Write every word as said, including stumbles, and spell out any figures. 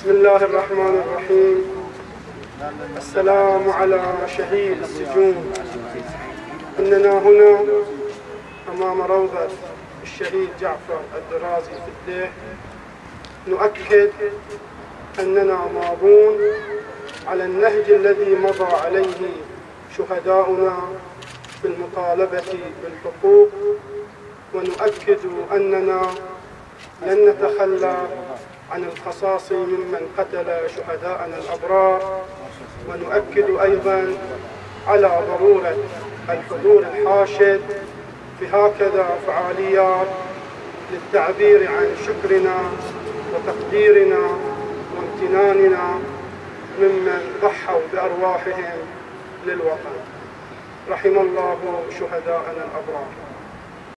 بسم الله الرحمن الرحيم. السلام على شهيد السجون. إننا هنا أمام روضة الشهيد جعفر الدرازي في الديه، نؤكد أننا ماضون على النهج الذي مضى عليه شهداؤنا في المطالبة بالحقوق، ونؤكد أننا لن نتخلى عن القصاص ممن قتل شهداءنا الأبرار، ونؤكد أيضا على ضرورة الحضور الحاشد في هكذا فعاليات للتعبير عن شكرنا وتقديرنا وامتناننا ممن ضحوا بأرواحهم للوطن. رحم الله شهداءنا الأبرار.